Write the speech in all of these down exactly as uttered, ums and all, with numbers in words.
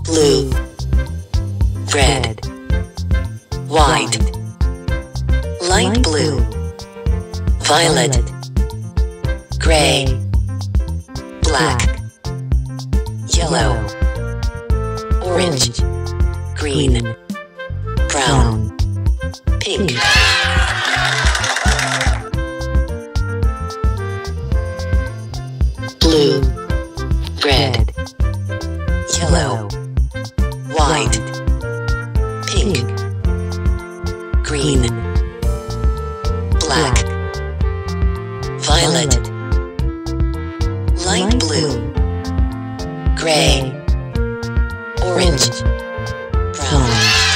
blue, red, white, light blue, violet, gray, black, yellow, orange, green, brown, pink. Blue, red, yellow, white, pink, green, black, violet, light blue, gray, orange, brown,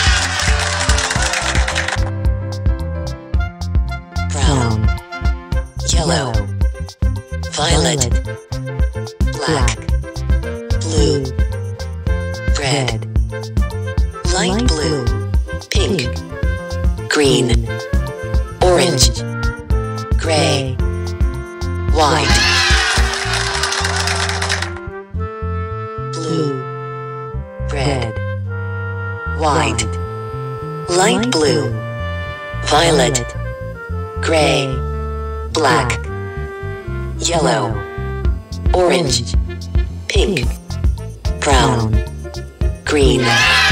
brown, yellow, violet, black, blue, red, light blue, pink, green, orange, gray, white, blue, red, white, light blue, violet, gray, black, yellow, orange, pink, brown, green.